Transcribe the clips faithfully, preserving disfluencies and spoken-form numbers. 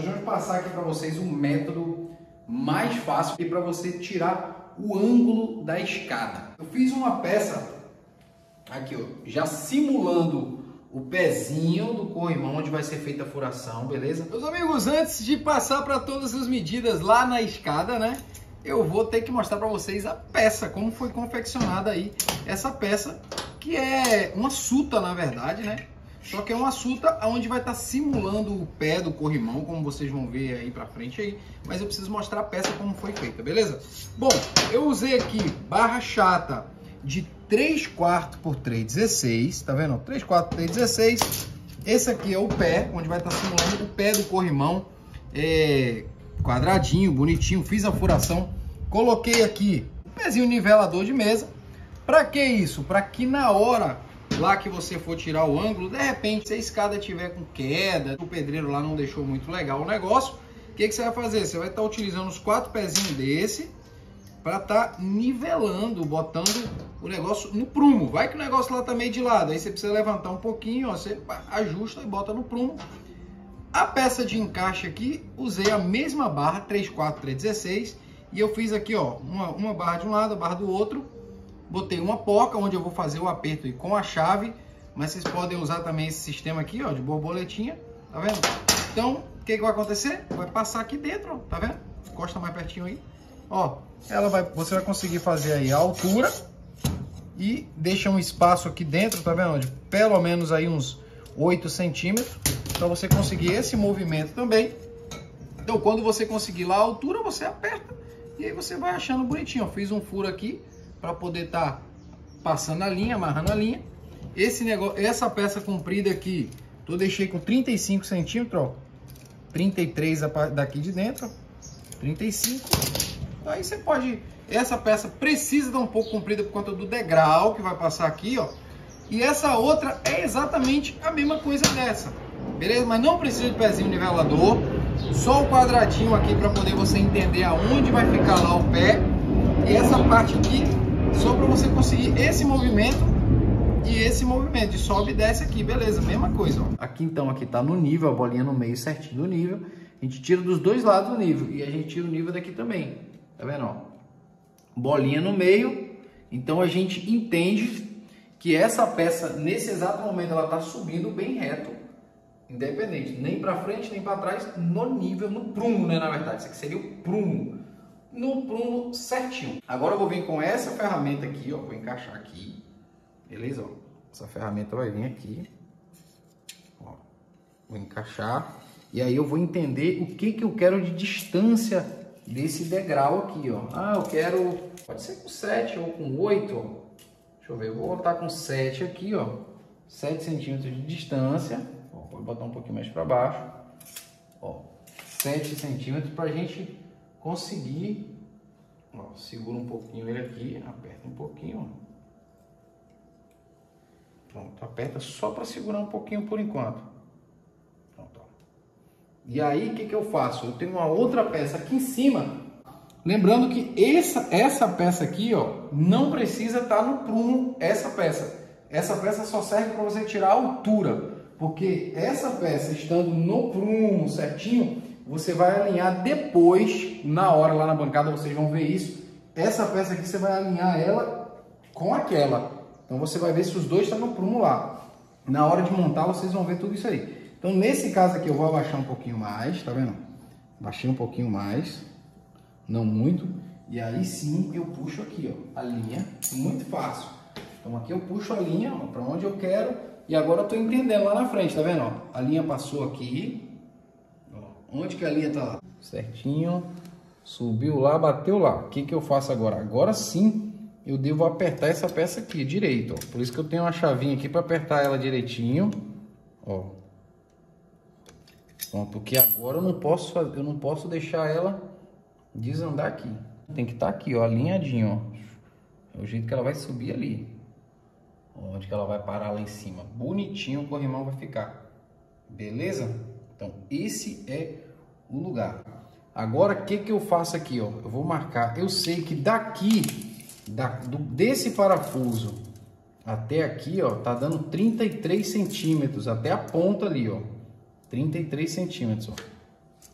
vamos passar aqui para vocês um método mais fácil para você tirar o ângulo da escada. Eu fiz uma peça aqui, ó, já simulando o pezinho do corrimão onde vai ser feita a furação, beleza? Meus amigos, antes de passar para todas as medidas lá na escada, né, eu vou ter que mostrar para vocês a peça, como foi confeccionada aí essa peça, que é uma suta, na verdade, né? Só que é uma suta onde vai estar simulando o pé do corrimão, como vocês vão ver aí pra frente aí. Mas eu preciso mostrar a peça como foi feita, beleza? Bom, eu usei aqui barra chata de três quartos por três vírgula dezesseis, tá vendo? três quartos por três vírgula dezesseis. Esse aqui é o pé, onde vai estar simulando o pé do corrimão. É quadradinho, bonitinho, fiz a furação. Coloquei aqui um pezinho nivelador de mesa. Pra que isso? Pra que na hora lá que você for tirar o ângulo, de repente, se a escada tiver com queda, o pedreiro lá não deixou muito legal o negócio, o que, que você vai fazer? Você vai estar utilizando os quatro pezinhos desse para estar tá nivelando, botando o negócio no prumo. Vai que o negócio lá tá meio de lado, aí você precisa levantar um pouquinho, ó, você ajusta e bota no prumo. A peça de encaixe aqui, usei a mesma barra, três quartos, três vírgula dezesseis, e eu fiz aqui, ó, uma, uma barra de um lado, a barra do outro. Botei uma poca onde eu vou fazer o aperto com a chave, mas vocês podem usar também esse sistema aqui, ó, de borboletinha, tá vendo? Então, o que, que vai acontecer? Vai passar aqui dentro, ó, tá vendo? Encosta mais pertinho aí. Ó, ela vai, você vai conseguir fazer aí a altura e deixa um espaço aqui dentro, tá vendo? De pelo menos aí uns oito centímetros, para você conseguir esse movimento também. Então, quando você conseguir lá a altura, você aperta e aí você vai achando bonitinho. Eu fiz um furo aqui para poder estar tá passando a linha, amarrando a linha. Esse negócio, essa peça comprida aqui, eu deixei com trinta e cinco centímetros, ó. trinta e três daqui de dentro, trinta e cinco. Aí você pode, essa peça precisa dar um pouco comprida por conta do degrau que vai passar aqui, ó. E essa outra é exatamente a mesma coisa dessa, beleza? Mas não precisa de pezinho nivelador, só o quadradinho aqui para poder você entender aonde vai ficar lá o pé. E essa parte aqui, só para você conseguir esse movimento e esse movimento de sobe e desce aqui, beleza? Mesma coisa, ó. Aqui então, aqui tá no nível, a bolinha no meio certinho do nível. A gente tira dos dois lados do nível e a gente tira o nível daqui também, tá vendo, ó? Bolinha no meio. Então a gente entende que essa peça, nesse exato momento, ela tá subindo bem reto, independente, nem para frente nem para trás, no nível, no prumo, né, na verdade. Isso aqui seria o prumo. No prumo certinho. Agora eu vou vir com essa ferramenta aqui, ó, vou encaixar aqui, beleza? Ó, essa ferramenta vai vir aqui, ó, vou encaixar e aí eu vou entender o que que eu quero de distância desse degrau aqui, ó. Ah, eu quero, pode ser com sete ou com oito, ó. Deixa eu ver, eu vou botar com sete aqui, ó, sete centímetros de distância, ó, vou botar um pouquinho mais para baixo, ó, sete centímetros para a gente conseguir, ó, segura um pouquinho ele aqui, aperta um pouquinho, ó. Pronto, aperta só para segurar um pouquinho por enquanto. Pronto, ó. E aí o que que eu faço? Eu tenho uma outra peça aqui em cima, lembrando que essa, essa peça aqui, ó, não precisa estar no prumo, essa peça. Essa peça só serve para você tirar a altura, porque essa peça estando no prumo certinho, você vai alinhar depois, na hora lá na bancada, vocês vão ver isso. Essa peça aqui você vai alinhar ela com aquela. Então você vai ver se os dois estão no prumo lá. Na hora de montar, vocês vão ver tudo isso aí. Então nesse caso aqui eu vou abaixar um pouquinho mais, tá vendo? Baixei um pouquinho mais, não muito. E aí sim eu puxo aqui, ó, a linha, muito fácil. Então aqui eu puxo a linha para onde eu quero. E agora eu tô entendendo lá na frente, tá vendo? Ó, a linha passou aqui. Onde que a linha tá lá? Certinho. Subiu lá, bateu lá. O que que eu faço agora? Agora sim eu devo apertar essa peça aqui direito, ó. Por isso que eu tenho uma chavinha aqui para apertar ela direitinho, ó. Pronto, porque agora eu não posso, eu não posso deixar ela desandar aqui. Tem que estar aqui, ó, alinhadinho, ó. É o jeito que ela vai subir ali. Onde que ela vai parar lá em cima. Bonitinho o corrimão vai ficar. Beleza? Então, esse é o lugar. Agora, o que que eu faço aqui, ó? Eu vou marcar. Eu sei que daqui, da, do, desse parafuso até aqui, ó, tá dando trinta e três centímetros. Até a ponta ali, ó. trinta e três centímetros, ó.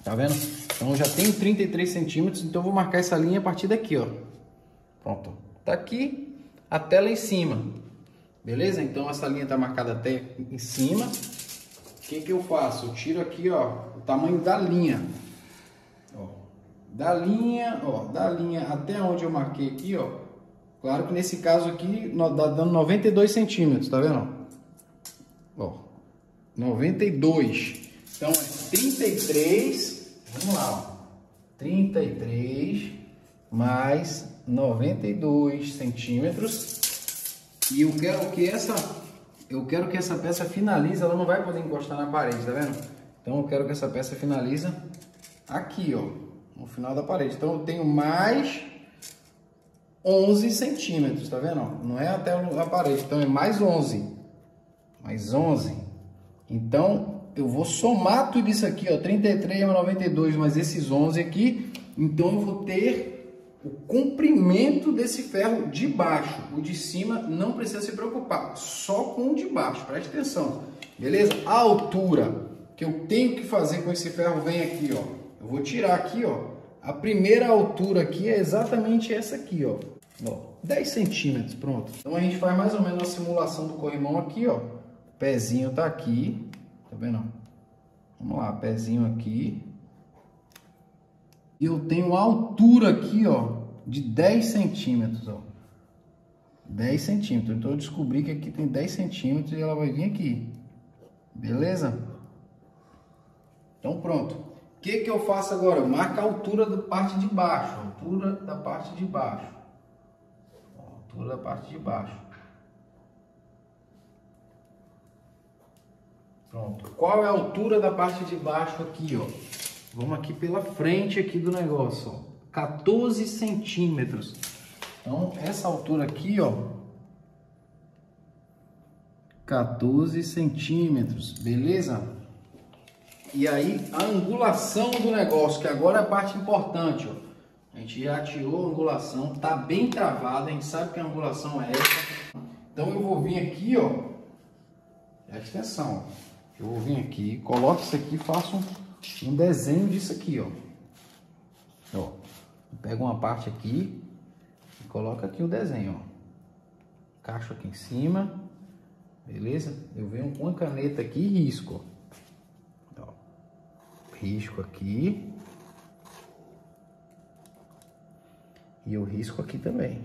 Tá vendo? Então eu já tenho trinta e três centímetros, então eu vou marcar essa linha a partir daqui, ó. Pronto. Tá aqui até lá em cima. Beleza? Então essa linha tá marcada até em cima. O que que eu faço? Eu tiro aqui, ó, o tamanho da linha. Ó. Da linha, ó, da linha até onde eu marquei aqui, ó. Claro que nesse caso aqui dá dando noventa e dois centímetros, tá vendo? Ó, noventa e dois. Então é trinta e três, vamos lá, ó. trinta e três mais noventa e dois centímetros. E eu quero que essa, eu quero que essa peça finalize, ela não vai poder encostar na parede, tá vendo? Então eu quero que essa peça finalize aqui, ó, no final da parede. Então eu tenho mais onze centímetros, tá vendo? Não é até a parede, então é mais onze. Mais onze. Então eu vou somar tudo isso aqui, ó, trinta e três mais noventa e dois mais esses onze aqui. Então eu vou ter o comprimento desse ferro de baixo. O de cima não precisa se preocupar, só com o de baixo, preste atenção, beleza? A altura que eu tenho que fazer com esse ferro vem aqui, ó. Eu vou tirar aqui, ó. A primeira altura aqui é exatamente essa aqui, ó. Ó, dez centímetros, pronto. Então a gente faz mais ou menos a simulação do corrimão aqui, ó. O pezinho tá aqui, tá vendo? Vamos lá, pezinho aqui. E eu tenho a altura aqui, ó, de dez centímetros, ó. dez centímetros. Então eu descobri que aqui tem dez centímetros e ela vai vir aqui. Beleza? Então pronto. O que que eu faço agora? Eu marco a altura da parte de baixo. A altura da parte de baixo. A altura da parte de baixo. Pronto. Qual é a altura da parte de baixo aqui, ó? Vamos aqui pela frente aqui do negócio, ó. quatorze centímetros. Então, essa altura aqui, ó. quatorze centímetros, beleza? E aí, a angulação do negócio, que agora é a parte importante, ó. A gente já tirou a angulação, tá bem travada, a gente sabe que a angulação é essa. Então, eu vou vir aqui, ó. Presta atenção, ó. Eu vou vir aqui, coloco isso aqui, faço um, um desenho disso aqui, ó. Ó, pego uma parte aqui e coloco aqui o desenho, ó. Encaixo aqui em cima, beleza? Eu venho com a caneta aqui e risco, ó. Ó, risco aqui e eu risco aqui também.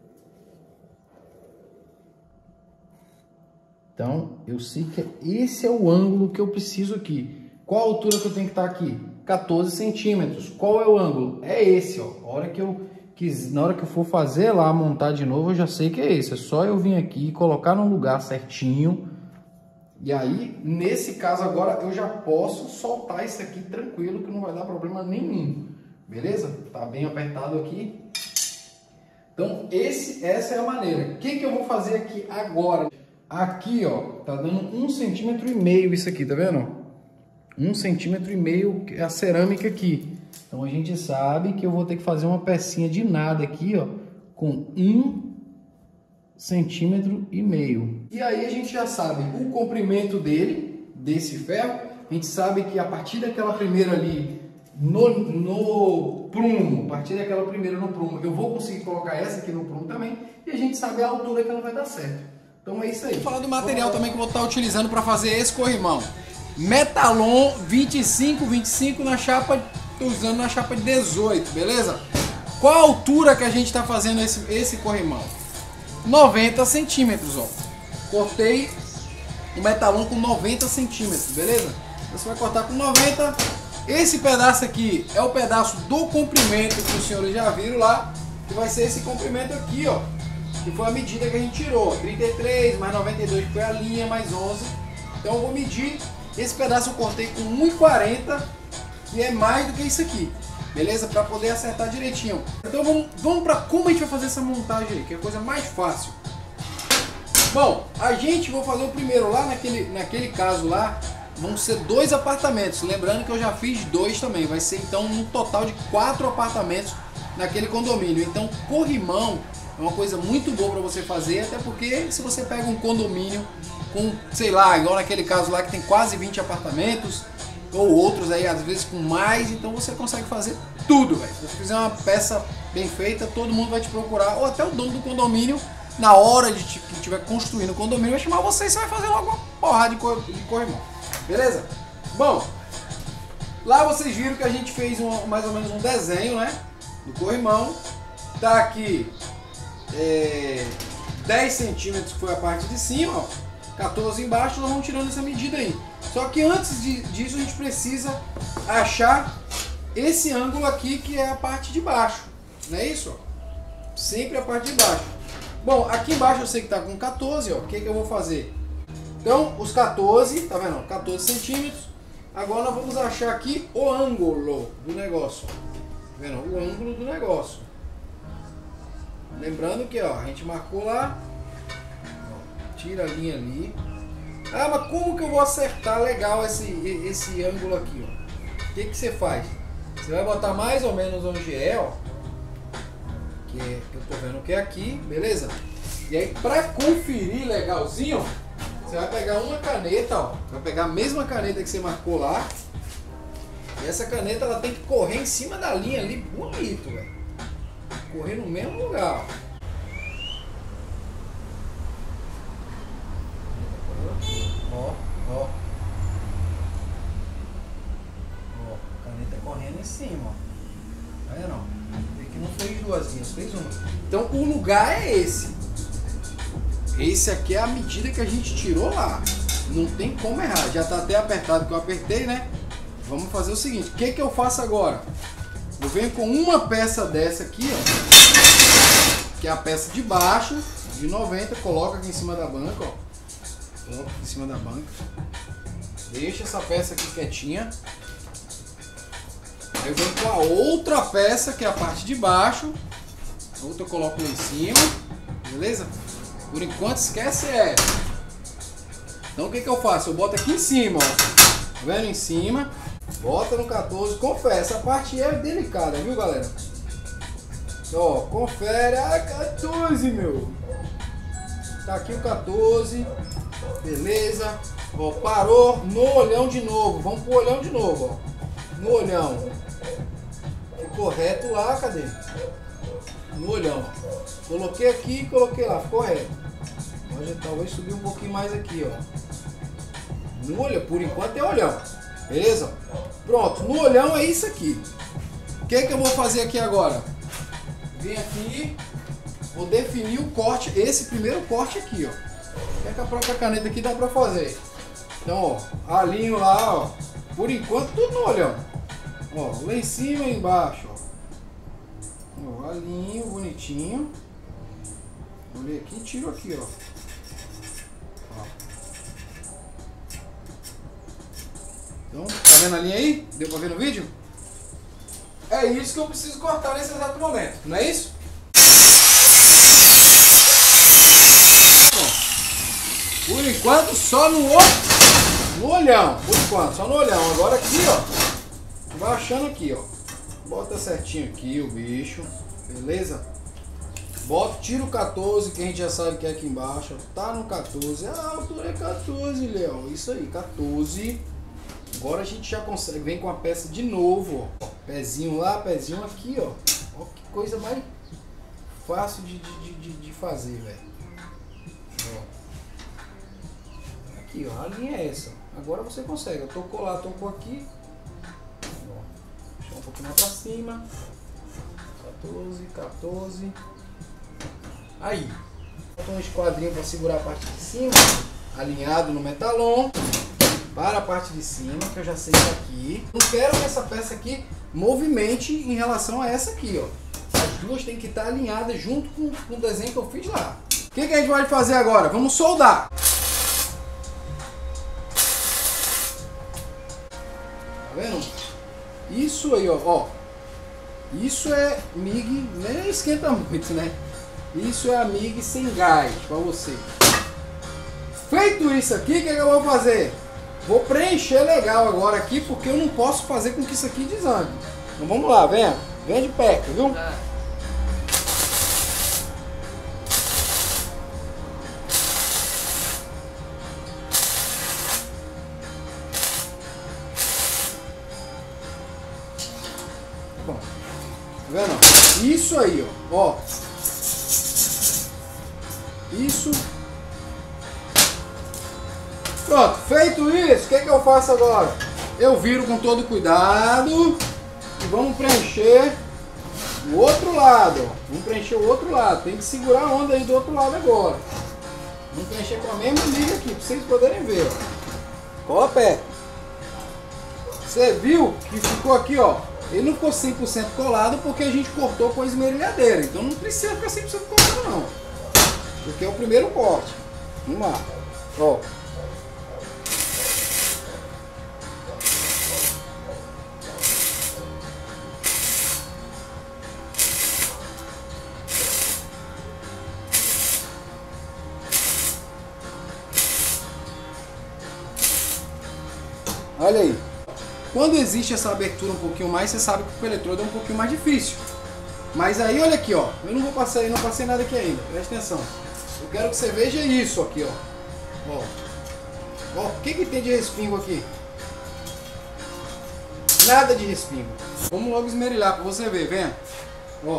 Então, eu sei que esse é o ângulo que eu preciso aqui. Qual a altura que eu tenho que estar aqui? quatorze centímetros. Qual é o ângulo? É esse, ó. A hora que eu quis, na hora que eu for fazer lá, montar de novo, eu já sei que é esse. É só eu vir aqui, colocar no lugar certinho. E aí, nesse caso agora, eu já posso soltar isso aqui tranquilo, que não vai dar problema nenhum. Beleza? Tá bem apertado aqui. Então, esse, essa é a maneira. O que que eu vou fazer aqui agora? Aqui, ó, tá dando um centímetro e meio isso aqui, tá vendo? Um centímetro e meio a cerâmica aqui. Então a gente sabe que eu vou ter que fazer uma pecinha de nada aqui, ó, com um centímetro e meio. E aí a gente já sabe o comprimento dele, desse ferro. A gente sabe que a partir daquela primeira ali no, no prumo, a partir daquela primeira no prumo, eu vou conseguir colocar essa aqui no prumo também. E a gente sabe a altura que ela vai dar certo. Então é isso aí. Vou falar do material também que eu vou estar utilizando para fazer esse corrimão. Metalon vinte e cinco, vinte e cinco na chapa, tô usando na chapa de dezoito, beleza? Qual a altura que a gente está fazendo esse, esse corrimão? noventa centímetros, ó. Cortei o metalon com noventa centímetros, beleza? Você vai cortar com noventa. Esse pedaço aqui é o pedaço do comprimento que os senhores já viram lá, que vai ser esse comprimento aqui, ó. Que foi a medida que a gente tirou, trinta e três mais noventa e dois, que foi a linha, mais onze. Então eu vou medir, esse pedaço eu cortei com um e quarenta, que é mais do que isso aqui, beleza? Para poder acertar direitinho. Então vamos, vamos para como a gente vai fazer essa montagem aí, que é a coisa mais fácil. Bom, a gente vai fazer o primeiro lá, naquele, naquele caso lá, vão ser dois apartamentos. Lembrando que eu já fiz dois também, vai ser então um total de quatro apartamentos naquele condomínio. Então corrimão é uma coisa muito boa para você fazer, até porque se você pega um condomínio com, sei lá, igual naquele caso lá que tem quase vinte apartamentos, ou outros aí às vezes com mais, então você consegue fazer tudo, velho. Se você fizer uma peça bem feita, todo mundo vai te procurar, ou até o dono do condomínio, na hora de que estiver construindo o condomínio, vai chamar você e você vai fazer logo uma porrada de, cor, de corrimão, beleza? Bom, lá vocês viram que a gente fez um, mais ou menos um desenho, né, do corrimão. Tá aqui é, dez centímetros, que foi a parte de cima, ó, quatorze embaixo, nós vamos tirando essa medida aí. Só que antes de, disso a gente precisa achar esse ângulo aqui, que é a parte de baixo, não é isso? Ó? Sempre a parte de baixo. Bom, aqui embaixo eu sei que tá com quatorze, ó. O que que eu vou fazer? Então, os quatorze, tá vendo? quatorze centímetros. Agora nós vamos achar aqui o ângulo do negócio, ó. Tá vendo? O ângulo do negócio. Lembrando que, ó, a gente marcou lá, ó, tira a linha ali. Ah, mas como que eu vou acertar legal esse, esse ângulo aqui, ó? O que que você faz? Você vai botar mais ou menos onde é, ó, que, é, que eu tô vendo que é aqui, beleza? E aí, pra conferir legalzinho, você vai pegar uma caneta, ó, vai pegar a mesma caneta que você marcou lá, e essa caneta ela tem que correr em cima da linha ali, bonito, velho. Correr no mesmo lugar, ó. Ó, ó. Ó, caneta correndo em cima, ó. Tá vendo? Aqui não fez duas linhas, fez uma. Então o lugar é esse. Esse aqui é a medida que a gente tirou lá. Não tem como errar. Já tá até apertado que eu apertei, né? Vamos fazer o seguinte. O que que eu faço agora? Eu venho com uma peça dessa aqui, ó. Que é a peça de baixo, de noventa. Coloca aqui em cima da banca, ó. Coloca aqui em cima da banca. Deixa essa peça aqui quietinha. Aí eu venho com a outra peça, que é a parte de baixo. A outra eu coloco lá em cima. Beleza? Por enquanto esquece essa. Então o que que eu faço? Eu boto aqui em cima, ó. Tá vendo? Em cima. Bota no quatorze. Confere, essa parte é delicada, viu, galera? Ó, confere. Ah, quatorze, meu. Tá aqui o quatorze. Beleza. Ó, parou no olhão de novo. Vamos pro olhão de novo, ó. No olhão. Ficou reto lá, cadê? No olhão. Coloquei aqui e coloquei lá. Ficou reto. Pode talvez subir um pouquinho mais aqui, ó. No olhão. Por enquanto é olhão. Beleza? Pronto. No olhão é isso aqui. O que que eu vou fazer aqui agora? Vem aqui. Vou definir o corte. Esse primeiro corte aqui, ó. É que a própria caneta aqui dá pra fazer. Então, ó, alinho lá, ó. Por enquanto, tudo no olhão. Ó, lá em cima e embaixo, ó. Ó, alinho bonitinho. Olhei aqui e tiro aqui, ó. Ó. Então, tá vendo a linha aí? Deu pra ver no vídeo? É isso que eu preciso cortar nesse exato momento, não é isso? Por enquanto só no, no olhão, por enquanto, só no olhão. Agora aqui, ó, baixando aqui, ó. Bota certinho aqui o bicho, beleza? Bota, tira o quatorze, que a gente já sabe que é aqui embaixo, ó. Tá no quatorze, a altura é quatorze, Léo, isso aí, quatorze. Agora a gente já consegue, vem com a peça de novo, ó. Pezinho lá, pezinho aqui, ó. Ó que coisa mais fácil de, de, de, de fazer, velho. Ó. Aqui, ó, a linha é essa. Agora você consegue. Eu tocou lá, tocou aqui. Ó, deixa um pouquinho mais pra cima. quatorze, quatorze. Aí. Bota um esquadrinho para segurar a parte de cima. Alinhado no metalon. Para a parte de cima, que eu já sei que é aqui. Não quero que essa peça aqui movimente em relação a essa aqui, ó. As duas tem que estar alinhadas junto com, com o desenho que eu fiz lá. O que que a gente vai fazer agora? Vamos soldar. Vendo? Isso aí, ó, ó. Isso é M I G, nem esquenta muito, né? Isso é a M I G sem gás para você. Feito isso aqui, o que, que eu vou fazer? Vou preencher legal agora aqui, porque eu não posso fazer com que isso aqui desande. Então vamos lá, venha. Venha de perto, viu? Tá. Isso aí, ó. Ó. Isso. Pronto, feito isso, o que, que eu faço agora? Eu viro com todo cuidado e vamos preencher o outro lado, ó. Vamos preencher o outro lado. Tem que segurar a onda aí do outro lado agora. Vamos preencher com a mesma liga aqui, para vocês poderem ver, ó. Cola perto. Você viu que ficou aqui, ó. Ele não ficou cem por cento colado porque a gente cortou com a esmerilhadeira. Então não precisa ficar cem por cento colado não. Porque é o primeiro corte. Vamos lá. Ó. Olha aí. Quando existe essa abertura um pouquinho mais, você sabe que o eletrodo é um pouquinho mais difícil. Mas aí, olha aqui, ó. Eu não vou passar aí, não passei nada aqui ainda. Presta atenção. Eu quero que você veja isso aqui, ó. Ó. Ó, o que que tem de respingo aqui? Nada de respingo. Vamos logo esmerilhar para você ver, vem. Ó.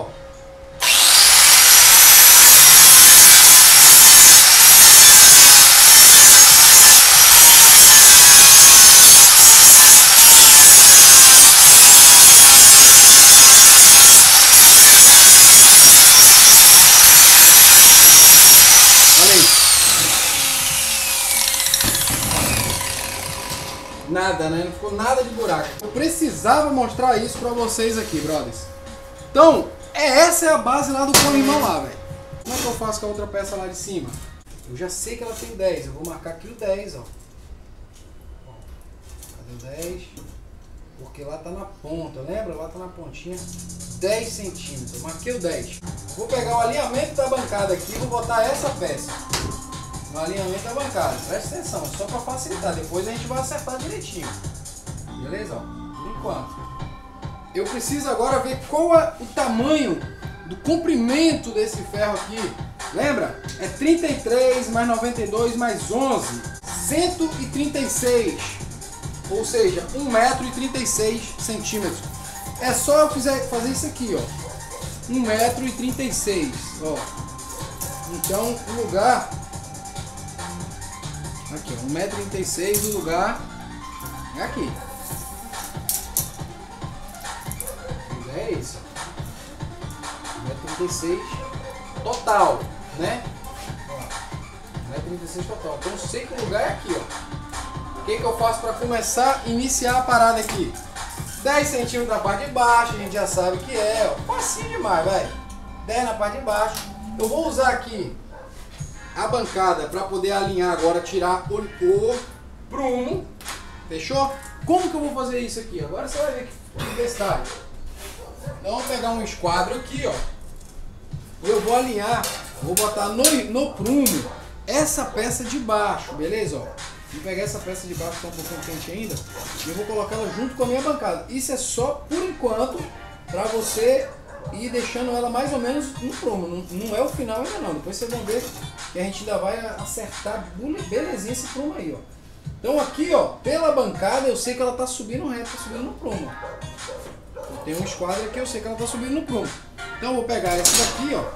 Nada, né? Não ficou nada de buraco. Eu precisava mostrar isso pra vocês aqui, brothers. Então, é, essa é a base lá do corrimão lá, velho. Como é que eu faço com a outra peça lá de cima? Eu já sei que ela tem dez. Eu vou marcar aqui o dez, ó. Ó, cadê o dez? Porque lá tá na ponta, lembra? Lá tá na pontinha. dez centímetros. Eu marquei o dez. Vou pegar o alinhamento da bancada aqui e vou botar essa peça no alinhamento da bancada. Presta atenção, só para facilitar. Depois a gente vai acertar direitinho. Beleza? Ó, por enquanto. Eu preciso agora ver qual é o tamanho do comprimento desse ferro aqui. Lembra? É trinta e três mais noventa e dois mais onze. cento e trinta e seis. Ou seja, um metro e trinta e seis centímetros. É só eu fizer, fazer isso aqui, ó. um metro e trinta e seis. Ó. Então o lugar... Aqui, ó, um metro e trinta e seis, o lugar é aqui. É isso. um metro e trinta e seis total, né? um metro e trinta e seis total. Então eu sei que o lugar é aqui, ó. O que, que eu faço para começar a iniciar a parada aqui? dez centímetros na parte de baixo, a gente já sabe que é, ó. Facinho demais, velho. dez na parte de baixo. Eu vou usar aqui a bancada para poder alinhar agora, tirar o, o prumo, fechou? Como que eu vou fazer isso aqui? Agora você vai ver que detalhe. Então vamos pegar um esquadro aqui, ó. Eu vou alinhar, vou botar no, no prumo essa peça de baixo, beleza? Ó, vou pegar essa peça de baixo que está um pouquinho quente ainda e eu vou colocar ela junto com a minha bancada. Isso é só por enquanto para você ir deixando ela mais ou menos no prumo. Não, não é o final ainda não. Depois vocês vão ver que a gente ainda vai acertar belezinha esse prumo aí, ó. Então aqui, ó, pela bancada eu sei que ela tá subindo reto, tá subindo no prumo. Eu tenho um esquadro aqui, eu sei que ela tá subindo no prumo. Então eu vou pegar essa daqui, ó.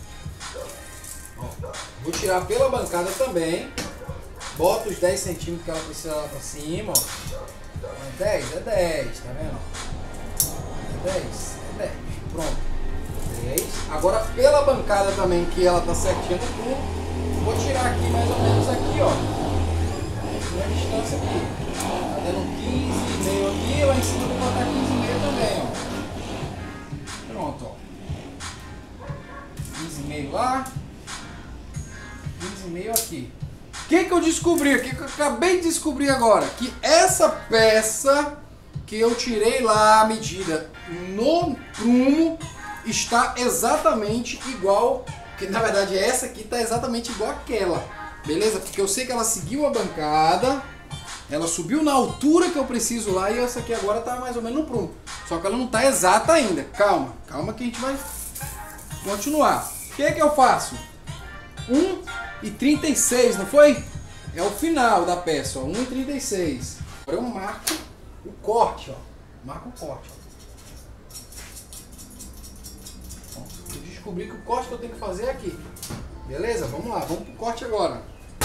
Ó, vou tirar pela bancada também. Boto os dez centímetros que ela precisa lá pra cima, ó. É dez? É dez, tá vendo? É dez? É dez. Pronto. dez. Agora pela bancada também, que ela tá certinha no prumo. Vou tirar aqui mais ou menos aqui, ó. Na distância aqui. Tá dando quinze e meio aqui, lá em cima eu vou botar quinze e meio também, ó. Pronto, ó. quinze e meio lá. quinze e meio aqui. O que que eu descobri? O que que eu acabei de descobrir agora? Que essa peça que eu tirei lá a medida no prumo está exatamente igual, que na verdade essa aqui está exatamente igual àquela, beleza? Porque eu sei que ela seguiu a bancada, ela subiu na altura que eu preciso lá e essa aqui agora está mais ou menos no prumo. Só que ela não está exata ainda. Calma, calma que a gente vai continuar. O que que eu faço? um e trinta e seis, não foi? É o final da peça, ó, um e trinta e seis. Agora eu marco o corte, ó. Marco o corte, ó. descobri que o corte que eu tenho que fazer é aqui. Beleza? Vamos lá, vamos pro corte agora.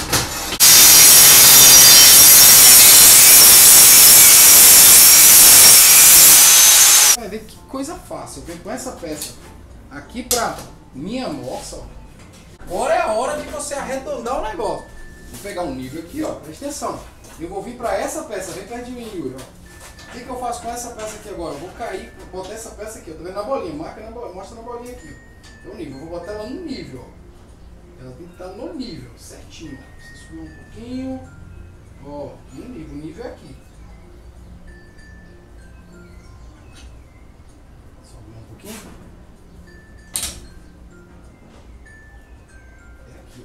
Vai ver que coisa fácil. Eu venho com essa peça aqui pra minha moça, ó. Agora é a hora de você arredondar o negócio. Vou pegar um nível aqui, ó. Presta atenção. Eu vou vir pra essa peça, vem perto de mim, Yuri, ó. O que, que eu faço com essa peça aqui agora? Eu vou cair, vou botar essa peça aqui, ó. Tá vendo na bolinha? Marca na bolinha, mostra na bolinha aqui, ó. Tem um nível. Eu vou botar ela no nível, ó. Ela tem que estar no nível, certinho. Você subir um pouquinho. Ó, no nível. O nível é aqui. Sobe um pouquinho. É aqui,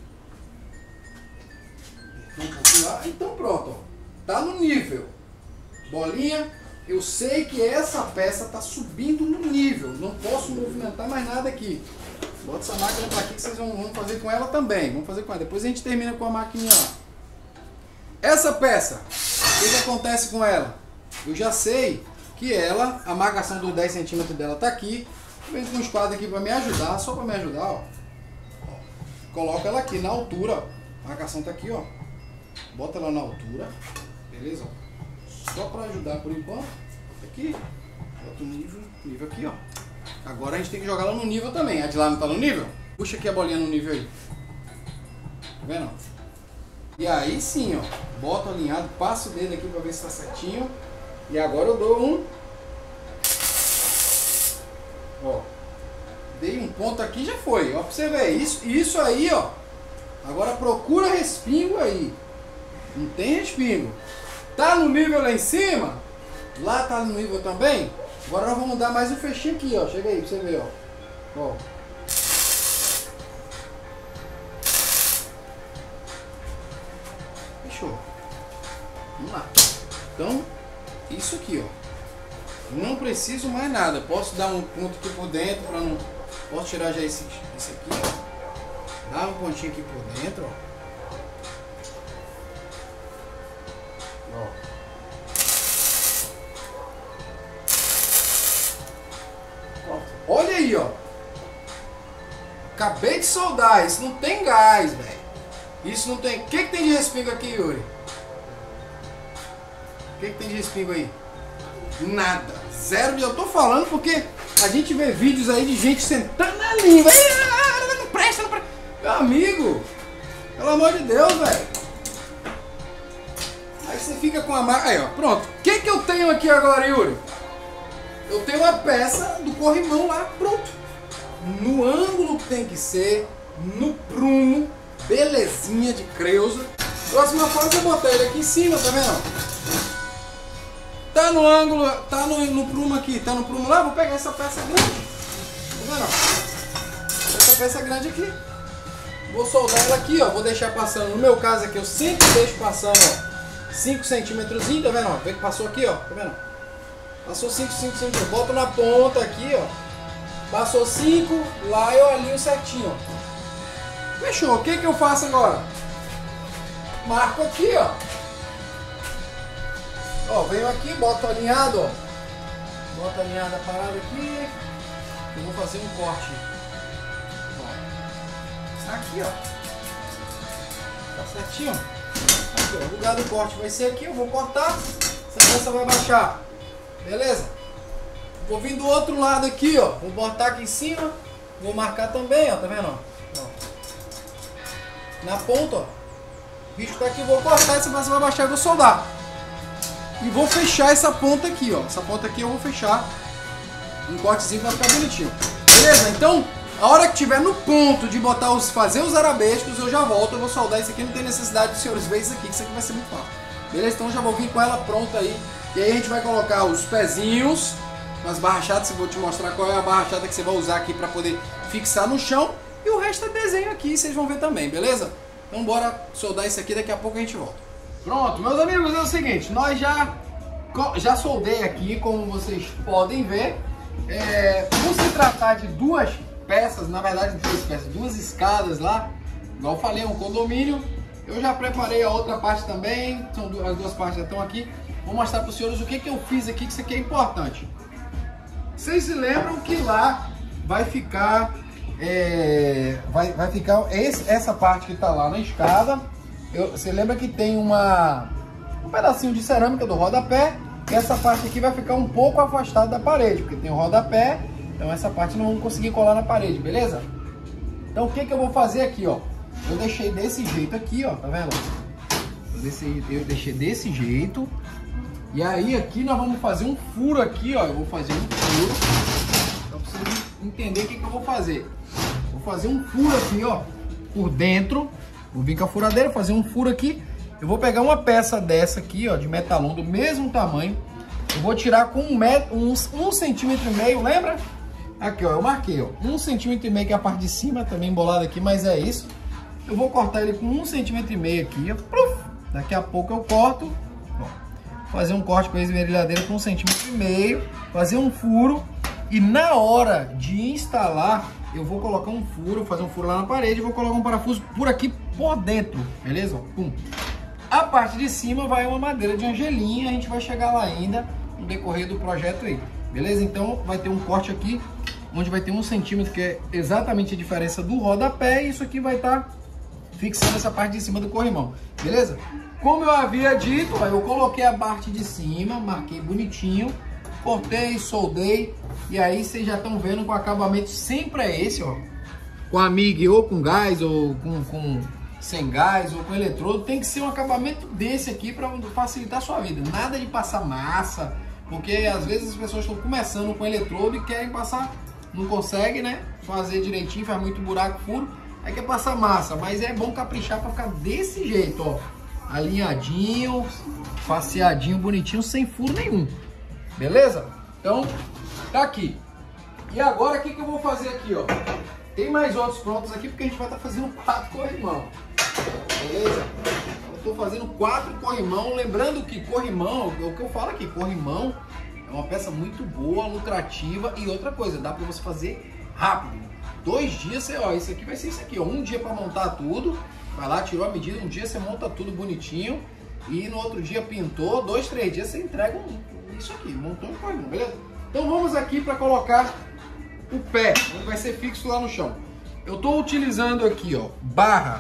ó. Um pouquinho lá. Então pronto, ó. Tá no nível. Bolinha, eu sei que essa peça está subindo no nível. Não posso movimentar mais nada aqui. Bota essa máquina para aqui que vocês vão, vão fazer com ela também. Vamos fazer com ela. Depois a gente termina com a maquininha lá. Essa peça, o que, que acontece com ela? Eu já sei que ela, a marcação dos dez centímetros dela está aqui. Vem com uns quadros aqui para me ajudar, só para me ajudar, ó. Coloca ela aqui na altura, ó. A marcação está aqui, ó. Bota ela na altura, beleza? Ó. Só para ajudar por enquanto. Aqui, bota o nível, nível aqui, ó. Agora a gente tem que jogar ela no nível também. A de lá não tá no nível? Puxa aqui a bolinha no nível aí. Tá vendo? E aí sim, ó. Bota alinhado, passa o dedo aqui para ver se tá certinho. E agora eu dou um... Ó. Dei um ponto aqui, já foi. Ó, pra você ver. Isso, isso aí, ó. Agora procura respingo aí. Não tem respingo. Tá no nível lá em cima? Lá tá no nível também? Agora nós vamos dar mais um fechinho aqui, ó. Chega aí pra você ver, ó. Ó. Fechou. Vamos lá. Então, isso aqui, ó. Não preciso mais nada. Posso dar um ponto aqui por dentro para não... Posso tirar já esse, esse aqui, ó. Dá um pontinho aqui por dentro, ó. Ó. Olha aí, ó. Acabei de soldar. Isso não tem gás, velho. Isso não tem... O que, que tem de respingo aqui, Yuri? O que, que tem de respingo aí? Nada. Zero. Eu tô falando porque a gente vê vídeos aí de gente sentando na língua. Não presta, não presta. Meu amigo. Pelo amor de Deus, velho. Aí você fica com a marca. Aí, ó. Pronto. O que, que eu tenho aqui agora, Yuri? Eu tenho uma peça do corrimão lá, pronto. No ângulo que tem que ser, no prumo, belezinha de Creusa. Próxima forma eu vou botar ele aqui em cima, tá vendo? Tá no ângulo, tá no, no prumo aqui, tá no prumo lá, vou pegar essa peça grande. Tá vendo? Essa peça grande aqui. Vou soldar ela aqui, ó. Vou deixar passando, no meu caso aqui, eu sempre deixo passando, ó, cinco centímetros, tá vendo? Ó, vê que passou aqui, ó, tá vendo? Passou cinco, cinco, cinco, boto na ponta aqui, ó. Passou cinco, lá eu alinho certinho, ó. Fechou. O que que eu faço agora? Marco aqui, ó. Ó, venho aqui, boto alinhado, ó. Boto alinhado a parada aqui. Eu vou fazer um corte. Ó. Aqui, ó. Tá certinho? Aqui, ó. O lugar do corte vai ser aqui, eu vou cortar. Essa peça vai baixar. Beleza? Vou vir do outro lado aqui, ó. Vou botar aqui em cima. Vou marcar também, ó. Tá vendo? Ó. Na ponta, ó. O bicho tá aqui, eu vou cortar. Essa peça vai baixar e vou soldar. E vou fechar essa ponta aqui, ó. Essa ponta aqui eu vou fechar. Um cortezinho pra ficar bonitinho. Beleza? Então, a hora que tiver no ponto de botar os, fazer os arabescos, eu já volto. Eu vou soldar isso aqui. Não tem necessidade de senhores ver isso aqui, que isso aqui vai ser muito fácil. Beleza? Então já vou vir com ela pronta aí. E aí a gente vai colocar os pezinhos, as barra chatas, eu vou te mostrar qual é a barra chata que você vai usar aqui para poder fixar no chão. E o resto é desenho aqui, vocês vão ver também, beleza? Então bora soldar isso aqui, daqui a pouco a gente volta. Pronto, meus amigos, é o seguinte, nós já, já soldei aqui, como vocês podem ver. É, por se tratar de duas peças, na verdade duas peças, duas escadas lá, igual eu falei, é um condomínio. Eu já preparei a outra parte também, são duas, as duas partes já estão aqui. Vou mostrar para os senhores o que, que eu fiz aqui, que isso aqui é importante. Vocês se lembram que lá vai ficar, é, vai, vai ficar esse, essa parte que tá lá na escada. Eu, você lembra que tem uma, um pedacinho de cerâmica do rodapé, e essa parte aqui vai ficar um pouco afastada da parede, porque tem o rodapé, então essa parte não vamos conseguir colar na parede, beleza? Então o que que eu vou fazer aqui, ó? Eu deixei desse jeito aqui, ó, tá vendo? Eu deixei, eu deixei desse jeito. E aí aqui nós vamos fazer um furo aqui, ó. Eu vou fazer um furo. Então pra vocês entenderem o que que eu vou fazer. Vou fazer um furo aqui, ó, por dentro. Vou vir com a furadeira, fazer um furo aqui. Eu vou pegar uma peça dessa aqui, ó, de metalon do mesmo tamanho. Eu vou tirar com um, metro, um, um centímetro e meio, lembra? Aqui, ó, eu marquei, ó, um centímetro e meio, que é a parte de cima, também embolada aqui, mas é isso. Eu vou cortar ele com um centímetro e meio aqui, ó. Daqui a pouco eu corto, ó, fazer um corte com a esmerilhadeira com um centímetro e meio, fazer um furo, e na hora de instalar, eu vou colocar um furo, fazer um furo lá na parede, e vou colocar um parafuso por aqui por dentro, beleza? Pum. A parte de cima vai uma madeira de angelim, a gente vai chegar lá ainda no decorrer do projeto aí, beleza? Então vai ter um corte aqui, onde vai ter um centímetro, que é exatamente a diferença do rodapé, e isso aqui vai estar fixando essa parte de cima do corrimão, beleza? Como eu havia dito, eu coloquei a parte de cima, marquei bonitinho, cortei, soldei, e aí vocês já estão vendo que o acabamento sempre é esse, ó. Com a MIG ou com gás, ou com, com sem gás, ou com eletrodo, tem que ser um acabamento desse aqui para facilitar a sua vida. Nada de passar massa, porque às vezes as pessoas estão começando com eletrodo e querem passar, não consegue, né? Fazer direitinho, faz muito buraco, furo. Aí quer passar massa, mas é bom caprichar para ficar desse jeito, ó. Alinhadinho, faceadinho, bonitinho, sem furo nenhum. Beleza? Então, tá aqui. E agora, o que que eu vou fazer aqui, ó? Tem mais outros prontos aqui, porque a gente vai estar tá fazendo quatro corrimão. Beleza? Eu tô fazendo quatro corrimão. Lembrando que corrimão, é o que eu falo aqui, corrimão é uma peça muito boa, lucrativa. E outra coisa, dá para você fazer rápido. Dois dias, você, ó, isso aqui vai ser isso aqui, ó. Um dia para montar tudo, vai lá, tirou a medida, um dia você monta tudo bonitinho e no outro dia pintou, dois, três dias você entrega um, isso aqui, montou um corrimão, beleza? Então vamos aqui para colocar o pé, onde vai ser fixo lá no chão. Eu tô utilizando aqui, ó, barra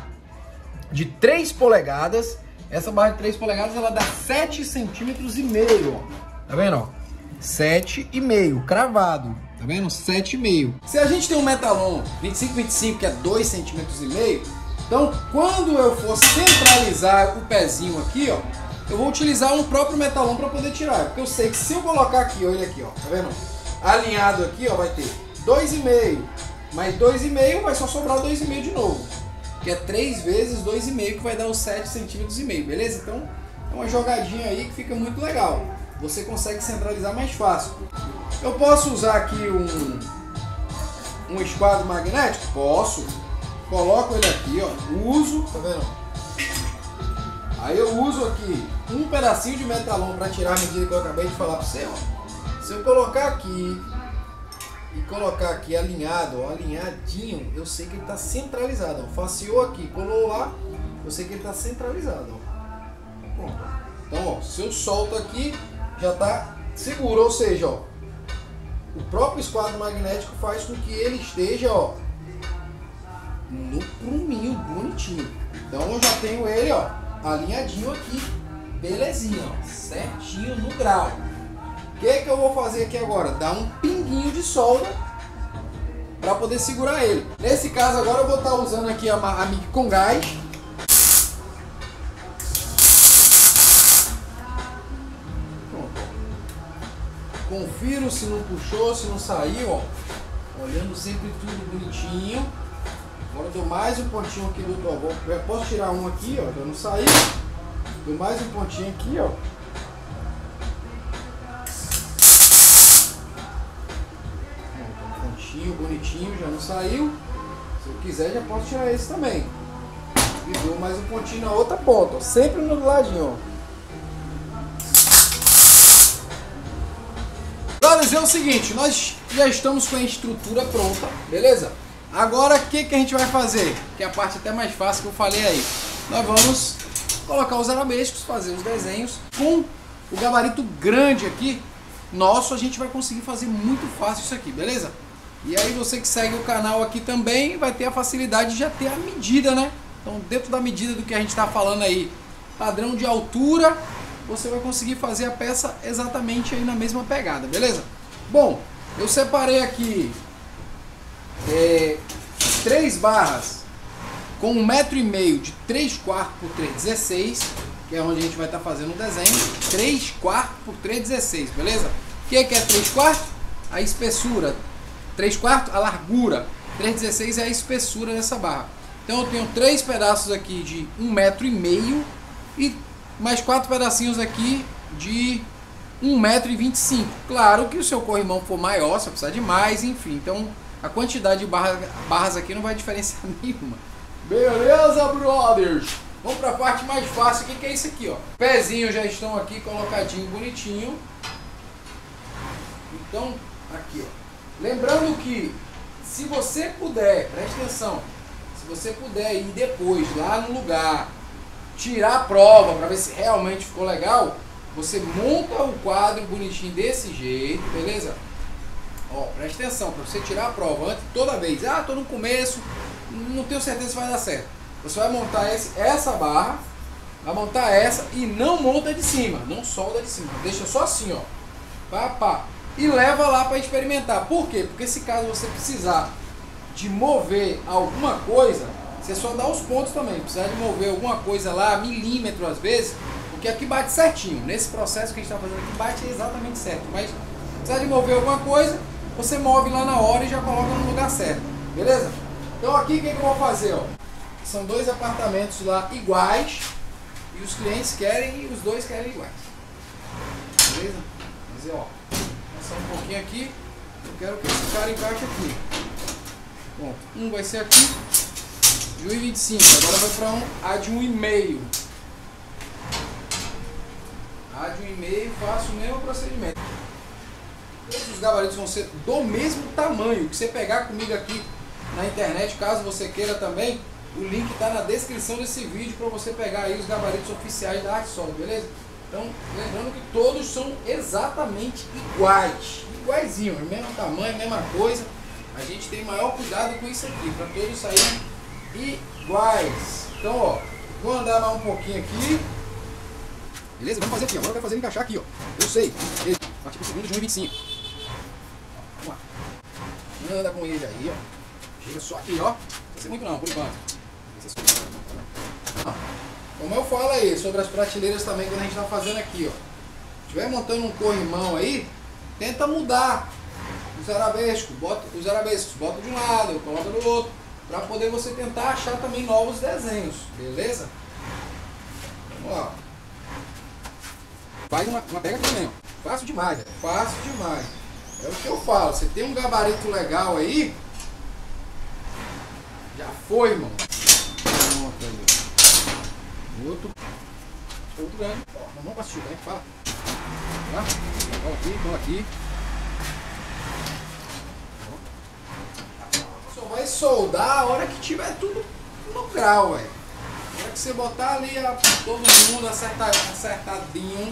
de três polegadas. Essa barra de três polegadas, ela dá sete centímetros e meio, ó. Tá vendo, ó? sete e meio, cravado. Tá vendo? sete e meio. Se a gente tem um metalon vinte e cinco vinte e cinco, que é dois centímetros e meio, então quando eu for centralizar o pezinho aqui, ó, eu vou utilizar um próprio metalon para poder tirar. Porque eu sei que se eu colocar aqui, olha aqui, ó, tá vendo? Alinhado aqui, ó, vai ter dois e meio, mais dois e meio, vai só sobrar dois e meio de novo. Que é três vezes dois e meio, que vai dar os sete centímetros e meio, beleza? Então é uma jogadinha aí que fica muito legal. Você consegue centralizar mais fácil. Eu posso usar aqui um, um esquadro magnético? Posso. Coloco ele aqui, ó. Uso, tá vendo? Aí eu uso aqui um pedacinho de metalon para tirar a medida que eu acabei de falar para você, ó. Se eu colocar aqui e colocar aqui alinhado, ó, alinhadinho, eu sei que ele está centralizado, ó. Faceou aqui, colou lá, eu sei que ele está centralizado, ó. Pronto. Então, ó, se eu solto aqui, já está seguro, ou seja, ó, o próprio esquadro magnético faz com que ele esteja, ó, no pruminho, bonitinho. Então eu já tenho ele, ó, alinhadinho aqui, belezinha, ó, certinho no grau. O que que eu vou fazer aqui agora? Dar um pinguinho de solda para poder segurar ele. Nesse caso agora eu vou estar usando aqui a, a MIG com gás. Confiro se não puxou, se não saiu, ó. Olhando sempre tudo bonitinho. Agora eu dou mais um pontinho aqui do outro. Eu posso tirar um aqui, ó, já não saiu. Dou mais um pontinho aqui, ó. Um pontinho bonitinho, já não saiu. Se eu quiser, já posso tirar esse também. E dou mais um pontinho na outra ponta, ó. Sempre no ladinho, ó. É o seguinte, nós já estamos com a estrutura pronta, beleza? Agora o que que a gente vai fazer? Que é a parte até mais fácil que eu falei aí. Nós vamos colocar os arabescos, fazer os desenhos. Com o gabarito grande aqui, nosso, a gente vai conseguir fazer muito fácil isso aqui, beleza? E aí você que segue o canal aqui também vai ter a facilidade de já ter a medida, né? Então dentro da medida do que a gente está falando aí, padrão de altura, você vai conseguir fazer a peça exatamente aí na mesma pegada, beleza? Bom, eu separei aqui é, três barras com um metro e meio de três quartos por três dezesseis, que é onde a gente vai estar tá fazendo o desenho. três quartos por três dezesseis, beleza? O que é, que é três quartos? A espessura. três quartos, a largura. três dezesseis é a espessura dessa barra. Então eu tenho três pedaços aqui de um metro e meio e mais quatro pedacinhos aqui de um metro e vinte e cinco. Claro que o seu corrimão for maior, você precisa de mais, enfim. Então a quantidade de barra, barras aqui não vai diferenciar nenhuma. Beleza, brothers? Vamos para a parte mais fácil. O que, que é isso aqui, ó? Pezinhos já estão aqui colocadinho, bonitinho. Então, aqui, ó. Lembrando que se você puder, preste atenção, se você puder ir depois lá no lugar, tirar a prova para ver se realmente ficou legal, você monta o quadro bonitinho desse jeito, beleza? Ó, preste atenção, para você tirar a prova antes, toda vez, ah, tô no começo, não tenho certeza se vai dar certo. Você vai montar esse, essa barra, vai montar essa e não monta de cima, não solda de cima, deixa só assim, ó, pá, pá, e leva lá para experimentar. Por quê? Porque se caso você precisar de mover alguma coisa, você só dá os pontos também. Precisar de mover alguma coisa lá, milímetro às vezes, porque aqui bate certinho. Nesse processo que a gente está fazendo aqui, bate exatamente certo. Mas precisar de mover alguma coisa, você move lá na hora e já coloca no lugar certo. Beleza? Então aqui o que, que eu vou fazer? Ó? São dois apartamentos lá iguais e os clientes querem e os dois querem iguais. Beleza? Vou fazer, ó. Passar um pouquinho aqui. Eu quero que esse cara encaixe aqui. Pronto. Um vai ser aqui. De um e vinte e cinco, agora vai para um A de um e meio. A de um e meio, faço o mesmo procedimento. Todos os gabaritos vão ser do mesmo tamanho. Que você pegar comigo aqui na internet, caso você queira também, o link está na descrição desse vídeo para você pegar aí os gabaritos oficiais da ArtSolid, beleza? Então, lembrando que todos são exatamente iguais. Iguaizinho, mesmo tamanho, mesma coisa. A gente tem maior cuidado com isso aqui, para todos saírem iguais. Então, ó, vou andar mais um pouquinho aqui. Beleza? Vamos fazer aqui, ó. Agora eu quero fazer ele encaixar aqui, ó. Eu sei. Partir pro segundo de um e vinte e cinco. Vamos lá. Anda com ele aí, ó. Chega só aqui, ó. Não vai ser muito não, por enquanto. Como eu falo aí sobre as prateleiras também que a gente tá fazendo aqui, ó. Se estiver montando um corrimão aí, tenta mudar os arabescos. Bota os arabescos, bota de um lado, coloca do outro. Para poder você tentar achar também novos desenhos, beleza? Vamos lá. Faz uma, uma pega aqui também, ó. Fácil demais, é fácil demais. É o que eu falo, você tem um gabarito legal aí, já foi, irmão. Pronto, aí. Outro, outro grande. Ó, vamos para assistir, né? Fala. Tá? Cola aqui, cola aqui. Só vai soldar a hora que tiver tudo no grau, velho. A hora que você botar ali a, todo mundo acertar, acertadinho.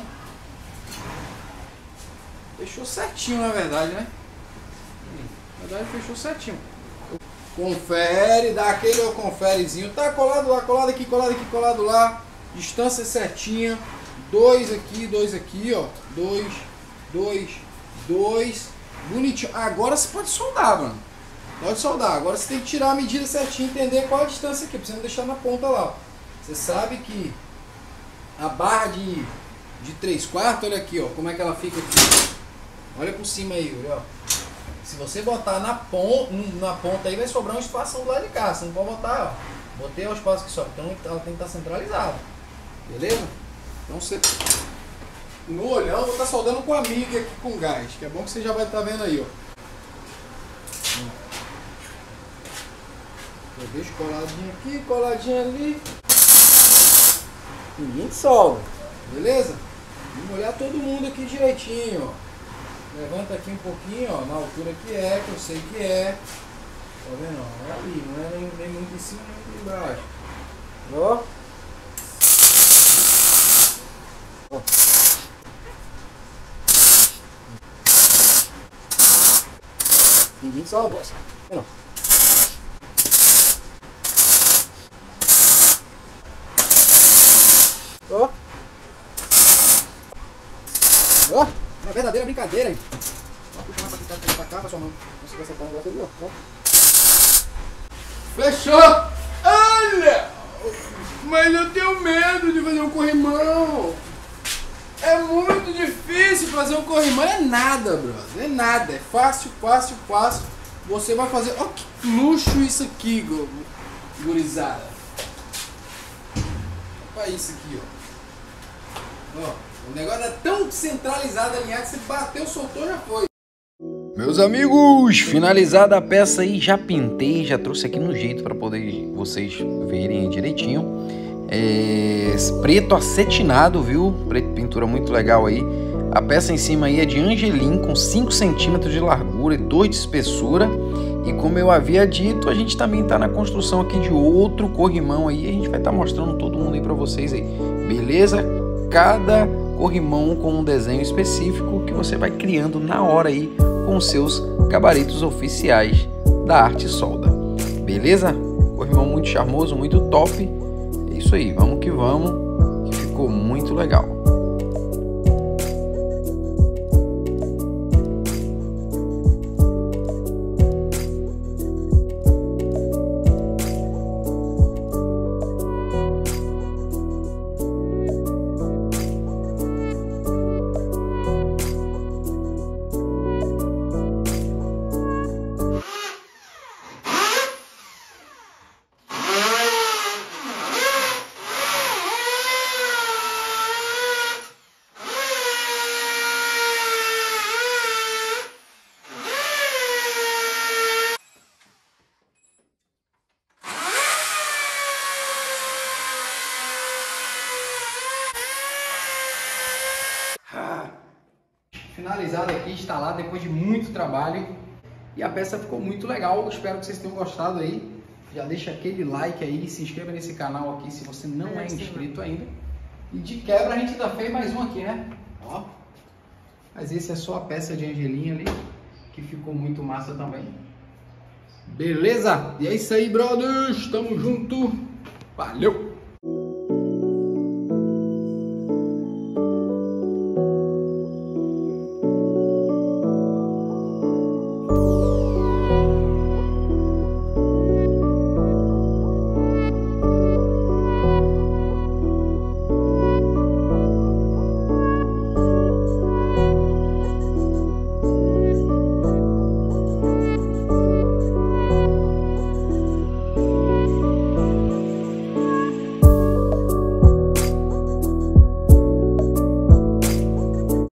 Fechou certinho, na verdade, né? Na verdade, fechou certinho. Confere, dá aquele conferezinho. Tá colado lá, colado aqui, colado aqui, colado lá. Distância certinha. Dois aqui, dois aqui, ó. Dois, dois, dois. Bonitinho. Agora você pode soldar, mano. Pode soldar. Agora você tem que tirar a medida certinha e entender qual a distância aqui. Pra você não deixar na ponta lá, ó. Você sabe que a barra de, de três quartos, olha aqui, ó. Como é que ela fica aqui. Olha por cima aí, olha, ó. Se você botar na ponta, na ponta aí, vai sobrar um espaço do lado de cá. Você não pode botar, ó. Botei o espaço que sobra. Então ela tem que estar centralizada. Beleza? Então você... No olhão, eu vou estar soldando com a miga aqui com gás. Que é bom que você já vai estar vendo aí, ó. Eu deixo coladinho aqui, coladinho ali. Ninguém solda. Beleza? Vamos olhar todo mundo aqui direitinho, ó. Levanta aqui um pouquinho, ó, na altura que é, que eu sei que é. Tá vendo? Ó, é ali, não é nem, nem muito em cima, nem muito embaixo. Ó. Ó. Ninguém só a voz. Não. Ó. Ó. Uma verdadeira brincadeira, hein? Ó, puxa mais pra cá, pra cá, pra cá, pra sua mão. Você vai acertar o negócio ali, ó. Fechou! Olha! Mas eu tenho medo de fazer um corrimão. É muito difícil fazer um corrimão. É nada, brother. É nada. É fácil, fácil, fácil. Você vai fazer... Ó, que luxo isso aqui, gurizada. Olha isso aqui, ó. Ó, o negócio é tão centralizado, alinhado, que você bateu, soltou, já foi. Meus amigos, finalizada a peça aí, já pintei, já trouxe aqui no jeito para poder vocês verem aí direitinho. É, preto acetinado, viu? Preto, pintura muito legal aí. A peça em cima aí é de Angelim com cinco centímetros de largura e dois de espessura. E como eu havia dito, a gente também está na construção aqui de outro corrimão aí. A gente vai estar tá mostrando todo mundo aí para vocês aí, beleza? Cada corrimão com um desenho específico que você vai criando na hora aí com os seus gabaritos oficiais da Arte Solda, beleza? Corrimão muito charmoso, muito top. É isso aí, vamos que vamos, que ficou muito legal. Finalizado aqui, instalado depois de muito trabalho, e a peça ficou muito legal. Espero que vocês tenham gostado aí. Já deixa aquele like aí, se inscreva nesse canal aqui se você não é inscrito ainda. E de quebra a gente ainda fez mais um aqui, né? Ó. Mas esse é só a peça de Angelim ali, que ficou muito massa também. Beleza? E é isso aí, brothers. Tamo junto. Valeu!